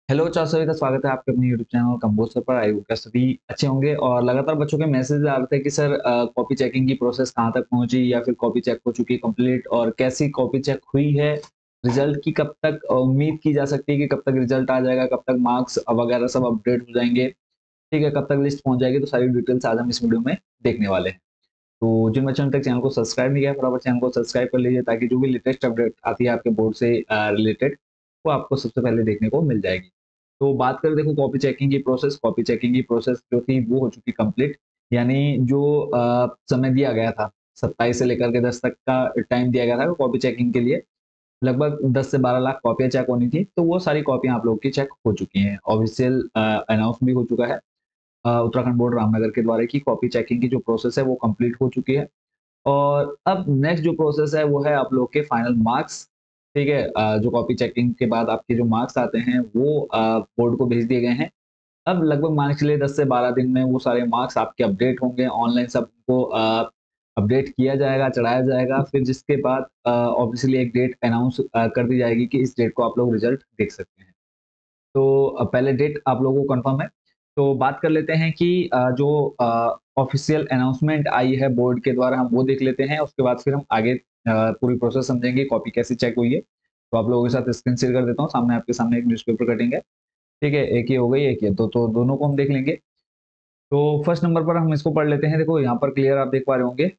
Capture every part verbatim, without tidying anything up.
Hello चार सभी का स्वागत है आपके अपने यूट्यूब चैनल कंपोस्टर पर। आई होप कि सभी अच्छे होंगे। और लगातार बच्चों के मैसेज आ रहे थे कि सर अ, कॉपी चेकिंग की प्रोसेस कहाँ तक पहुंची या फिर कॉपी चेक हो चुकी कंप्लीट और कैसी कॉपी चेक हुई है, रिजल्ट की कब तक अ, उम्मीद की जा सकती है कि कब तक रिजल्ट आ जाएगा, कब तक मार्क्स वगैरह सब अपडेट हो जाएंगे, ठीक है, कब तक लिस्ट पहुंच जाएगी। तो सारी डिटेल्स आज हम इस वीडियो में देखने वाले हैं। तो जिन बच्चों ने तक चैनल को सब्सक्राइब नहीं किया फटाफट चैनल को सब्सक्राइब कर लीजिए ताकि जो भी लेटेस्ट अपडेट आती है आपके बोर्ड से रिलेटेड वो आपको सबसे पहले देखने को मिल जाएगी। तो बात करें देखो कॉपी चेकिंग की प्रोसेस कॉपी चेकिंग की प्रोसेस जो थी वो हो चुकी कंप्लीट। यानी जो अ, समय दिया गया था सत्ताईस से लेकर के दस तक का टाइम दिया गया था कॉपी चेकिंग के लिए, लगभग दस से बारह लाख कॉपियां चेक होनी थी। तो वो सारी कॉपियां आप लोगों की चेक हो चुकी हैं, ऑफिशियल अनाउंस भी हो चुका है अ, उत्तराखंड बोर्ड रामनगर के द्वारा की कॉपी चेकिंग की जो प्रोसेस है वो कंप्लीट हो चुकी है। और अब नेक्स्ट जो प्रोसेस है वो है आप लोग के फाइनल मार्क्स। ठीक है, अ, जो कॉपी चेकिंग के बाद आपके जो मार्क्स आते हैं वो अ, बोर्ड को भेज दिए गए हैं। अब लगभग मान के चलिए दस से बारह दिन में वो सारे मार्क्स आपके अपडेट होंगे, ऑनलाइन सबको अ, अपडेट किया जाएगा, चढ़ाया जाएगा। फिर जिसके बाद अ, ऑब्वियसली एक डेट अनाउंस अ, कर दी जाएगी कि इस डेट को आप लोग रिजल्ट देख सकते हैं। तो अ, पहले डेट आप लोगों को कंफर्म है। तो बात कर लेते हैं कि अ, जो अ, ऑफिशियल अनाउंसमेंट आई है बोर्ड के द्वारा हम वो देख लेते हैं। उसके बाद फिर हम आगे अ, पूरी प्रोसेस समझेंगे कॉपी कैसे चेक हुई है। तो आप लोगों के साथ स्क्रीन शेयर कर देता हूँ। सामने आपके सामने एक न्यूज़पेपर कटिंग है। ठीक है, एक ये हो गई, एक ये तो, तो दोनों को हम देख लेंगे। तो फर्स्ट नंबर पर हम इसको पढ़ लेते हैं। देखो यहाँ पर क्लियर आप देख पा रहे होंगे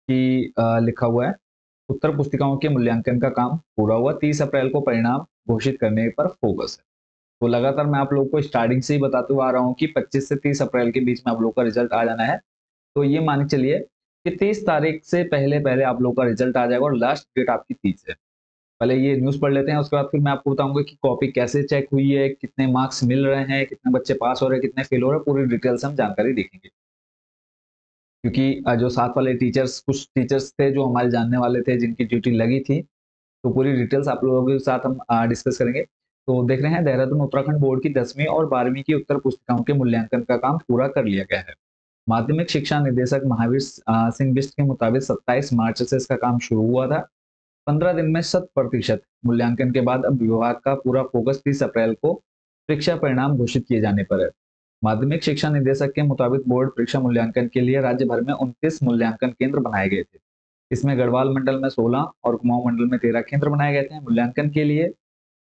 कि अ, लिखा हुआ है उत्तर पुस्तिकाओं के मूल्यांकन का काम पूरा हुआ, तीस अप्रैल को परिणाम घोषित करने पर फोकस है। तो लगातार मैं आप लोगों को स्टार्टिंग से ही बताते हुए आ रहा हूँ कि पच्चीस से तीस अप्रैल के बीच में आप लोगों का रिजल्ट आ जाना है। तो ये मान के चलिए कि तीस तारीख से पहले पहले आप लोगों का रिजल्ट आ जाएगा और लास्ट डेट आपकी तीस है। पहले ये न्यूज़ पढ़ लेते हैं, उसके बाद फिर मैं आपको बताऊंगा कि कॉपी कैसे चेक हुई है, कितने मार्क्स मिल रहे हैं, कितने बच्चे पास हो रहे हैं, कितने फेल हो रहे हैं, पूरी डिटेल से हम जानकारी देखेंगे। क्योंकि अ, जो साथ वाले टीचर्स कुछ टीचर्स थे जो हमारे जानने वाले थे जिनकी ड्यूटी लगी थी, तो पूरी डिटेल्स आप लोगों के साथ हम अ, डिस्कस करेंगे। तो देख रहे हैं देहरादून उत्तराखंड बोर्ड की दसवीं और बारहवीं की उत्तर पुस्तिकाओं के मूल्यांकन का काम पूरा कर लिया गया है। माध्यमिक शिक्षा निदेशक महावीर अ, सिंह बिष्ट के मुताबिक सत्ताईस मार्च से इसका काम शुरू हुआ था। पंद्रह दिन में शत प्रतिशत मूल्यांकन के बाद अब विभाग का पूरा फोकस तीस अप्रैल को परीक्षा परिणाम घोषित किए जाने पर है। माध्यमिक शिक्षा निदेशक के मुताबिक बोर्ड परीक्षा मूल्यांकन के लिए राज्य भर में उनतीस मूल्यांकन केंद्र बनाए गए थे। इसमें गढ़वाल मंडल में सोलह और कुमाऊं मंडल में तेरह केंद्र बनाए गए थे मूल्यांकन के लिए।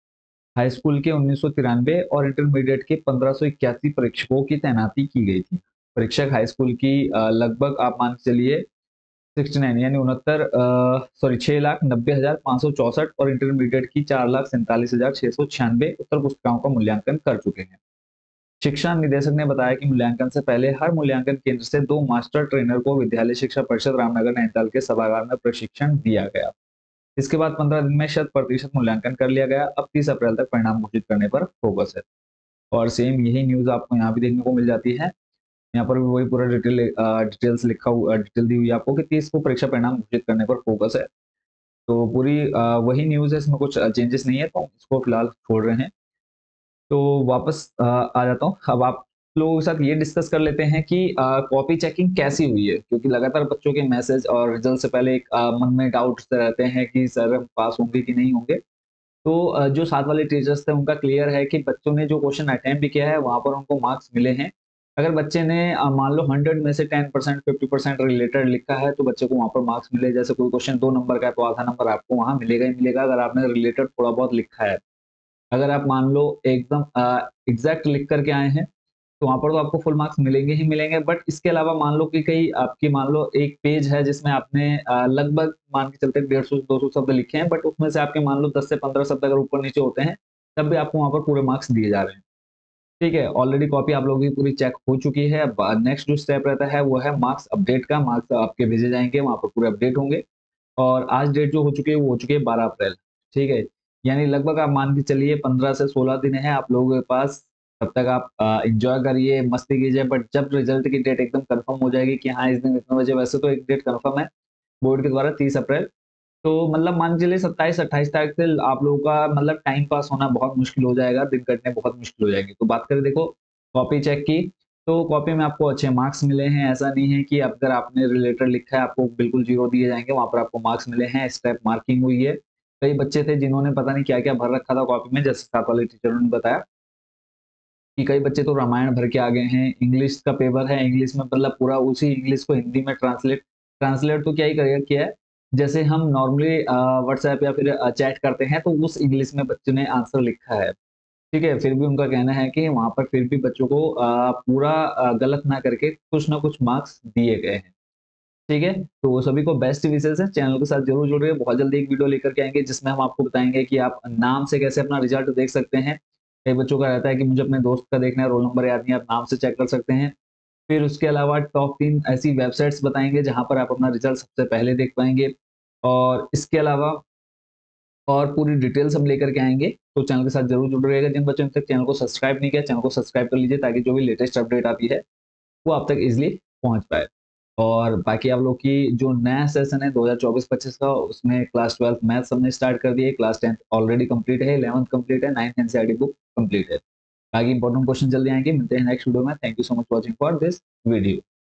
हाई स्कूल के उन्नीस सौ तिरानवे और इंटरमीडिएट के पंद्रह सौ इक्यासी परीक्षकों की तैनाती की गई थी। परीक्षक हाई स्कूल की अ, लगभग आप मान के चलिए सिक्सटी नाइन यानी उनहत्तर सॉरी छह लाख नब्बे हजार पाँच सौ चौसठ और इंटरमीडिएट की चार लाख सैंतालीस हजार छह सौ छियानवे उत्तर पुस्तिकाओं का मूल्यांकन कर चुके हैं। शिक्षा निदेशक ने बताया कि मूल्यांकन से पहले हर मूल्यांकन केंद्र से दो मास्टर ट्रेनर को विद्यालय शिक्षा परिषद रामनगर नैनीताल के सभागार में प्रशिक्षण दिया गया। इसके बाद पंद्रह दिन में शत प्रतिशत मूल्यांकन कर लिया गया। अब तीस अप्रैल तक परिणाम घोषित करने पर फोकस है। और सेम यही न्यूज आपको यहाँ भी देखने को मिल जाती है। यहाँ पर भी वही पूरा डिटेल अ, डिटेल्स लिखा हुआ डिटेल दी हुई है आपको कि तीस को परीक्षा परिणाम घोषित करने पर फोकस है। तो पूरी अ, वही न्यूज़ है, इसमें कुछ चेंजेस नहीं है, तो इसको फिलहाल छोड़ रहे हैं। तो वापस अ, आ जाता हूँ। अब आप लोगों के साथ ये डिस्कस कर लेते हैं कि अ, कॉपी चेकिंग कैसी हुई है? क्योंकि लगातार बच्चों के मैसेज और रिजल्ट से पहले एक अ, मन में डाउट्स रहते हैं कि सर हम पास होंगे कि नहीं होंगे। तो अ, जो साथ वाले टीचर्स थे उनका क्लियर है कि बच्चों ने जो क्वेश्चन अटेम्प्ट किया है वहाँ पर उनको मार्क्स मिले हैं। अगर बच्चे ने अ, मान लो हंड्रेड में से ten percent fifty percent related लिखा है तो बच्चे को वहाँ पर मार्क्स मिले। जैसे कोई क्वेश्चन दो नंबर का है तो आधा नंबर आपको वहाँ मिलेगा ही मिलेगा अगर आपने रिलेटेड थोड़ा बहुत लिखा है। अगर आप मान लो एकदम अ, एग्ज़ैक्ट लिख कर के आए हैं, तो वहाँ पर तो आपको फुल मार्क्स मिलेंगे ही मिलेंगे। बट इसके अलावा मान लो कि कहीं आपकी मान लो एक पेज है जिसमें आपने अ, लगभग मान के चलते डेढ़ सौ दो सौ शब्द लिखे हैं, बट उसमें से आपके मान लो दस से पंद्रह शब्द अगर ऊपर-नीचे होते हैं, तब भी आपको वहाँ पर पूरे मार्क्स दिए जा रहे हैं। ठीक है, ऑलरेडी कॉपी आप लोगों की पूरी चेक हो चुकी है। अब नेक्स्ट जो स्टेप रहता है वो है मार्क्स अपडेट का। मार्क्स आपके भेजे जाएँगे, वहाँ पर पूरे अपडेट होंगे। और आज डेट जो हो चुकी है वो हो चुकी है बारह अप्रैल, ठीक है? यानी लगभग आप मान के चलिए पंद्रह से सोलह दिन है आप लोगों के पास, तब तक आप अ, एन्जॉय करिए, मस्ती कीजिए। बट जब रिज़ल्ट की डेट एकदम कन्फर्म हो जाएगी कि हाँ, इस दिन इतने बजे, वैसे तो एक डेट कन्फर्म है बोर्ड के द्वारा तीस अप्रैल। तो मतलब मान के चलिए सत्ताईस अट्ठाईस तारीख से आप लोगों का मतलब टाइम पास होना बहुत मुश्किल हो जाएगा, दिन कटने बहुत मुश्किल हो जाएँगे। तो बात करें देखो कॉपी चेक की, तो कॉपी में आपको अच्छे मार्क्स मिले हैं। ऐसा नहीं है कि अगर आपने रिलेटेड लिखा है आपको बिल्कुल ज़ीरो दिए जाएँगे, वहाँ पर आपको मार्क्स मिले हैं, स्टेप मार्किंग हुई है। कई बच्चे थे जिन्होंने पता नहीं क्या-क्या भर रखा था कॉपी में, जैसे साथ वाले टीचरों ने बताया। कि कई बच्चे तो रामायण भर के आ गए हैं, इंग्लिश का पेपर है, इंग्लिश में मतलब पूरा उसी इंग्लिश को हिंदी में ट्रांसलेट ट्रांसलेट तो क्या ही करेगा किया है, जैसे हम नॉर्मली अ, व्हाट्सएप या फिर अ, चैट करते हैं तो उस इंग्लिश में बच्चे ने आंसर लिखा है, ठीक है? फिर भी उनका कहना है कि वहाँ पर फिर भी बच्चों को अ, पूरा अ, गलत ना करके कुछ ना कुछ मार्क्स दिए गए हैं, ठीक है? तो सभी को बेस्ट विशेज़ है, चैनल के साथ ज़रूर जुड़िए, बहुत जल्दी एक वीडियो लेकर के आएँगे जिसमें हम आपको बताएँगे कि आप नाम से कैसे अपना रिज़ल्ट देख सकते हैं। कई बच्चों का रहता है कि मुझे अपने दोस्त का देखना है, रोल नंबर याद नहीं है, आप नाम से चेक कर सकते हैं। फिर उसके अलावा टॉप तीन ऐसी वेबसाइट्स बताएँगे जहाँ पर आप अपना रिज़ल्ट सबसे पहले देख पाएँगे और इसके अलावा और पूरी डिटेल्स हम लेकर के आएँगे, तो चैनल के साथ ज़रूर जुड़े रहिएगा। जिन बच्चों ने अब तक चैनल को सब्सक्राइब नहीं किया, चैनल को सब्सक्राइब कर लीजिए ताकि जो भी लेटेस्ट अपडेट आती है, वो आप तक ईज़िली पहुँच पाए। और बाकी आप लोग की जो नया सेशन है दो हज़ार चौबीस पच्चीस का, उसमें क्लास ट्वेल्थ मैथ्स हमने स्टार्ट कर दिया है, क्लास टेंथ ऑलरेडी कंप्लीट है, इलेवंथ कंप्लीट है, नाइंथ एनसीईआरटी बुक कंप्लीट है। बाकी इंपॉर्टेंट क्वेश्चन जल्दी आएँगे, मिलते हैं नेक्स्ट वीडियो में। Thank you so much watching for this video.